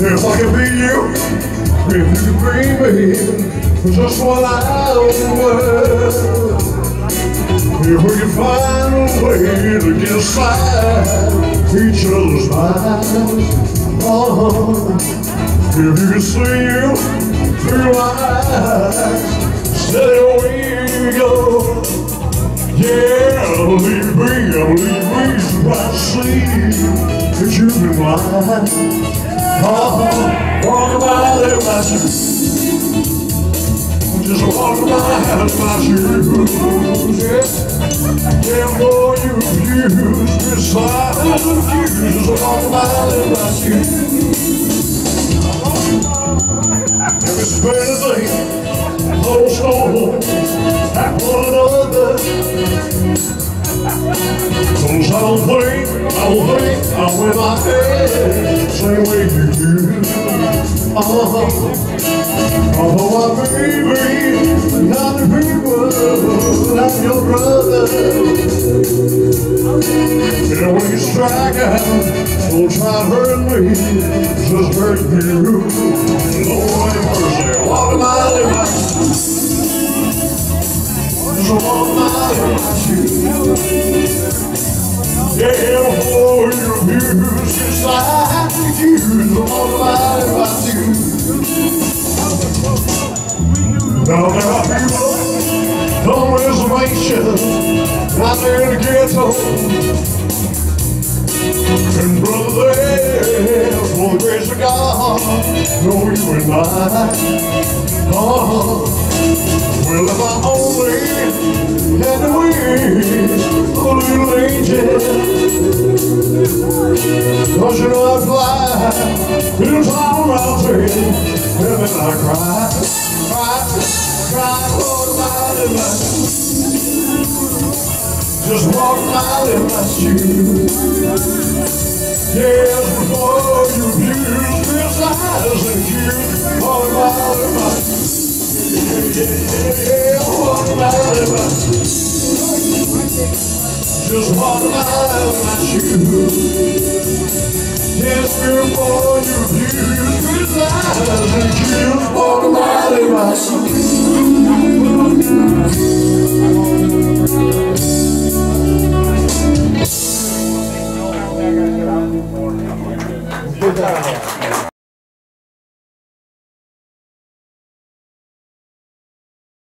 If I can be you, if you can bring me for just 1 hour in the world, if we can find a way to get inside each other's minds, if you can see you through my eyes, steady away you go. Yeah, believe me, I see that you've been blind. Walk a mile in my shoes. Just walk a mile in my shoes. Yeah, boy, you abuse me, side of the fuse. Just walk a mile in my shoes. If it's better thing, those stones at one another. Cause I don't think I wear my head same way you do. Although I may be not the people like your brother, and when you strike out, don't try to hurt me, just hurt you. Lord have mercy, walk a mile in my shoes. Just walk a mile in my shoes. Yeah, before you abuse inside the accused, walk a mile in my shoes. Now there are people on reservations out there in the ghetto, and brother, there, for the grace of God, know you and I. Well, if I only had the wings of a little angel, cause you know I fly in a tall mountain, and then I cry, walk a mile in my shoes. Just walk a mile in my shoes. Yes, before you abuse this eyes and cute, walk a mile in my shoes. Yeah, walk a mile in my shoes. Just walk a mile in my shoes. Yes, before you abuse this eyes and cute, walk a mile in my shoes.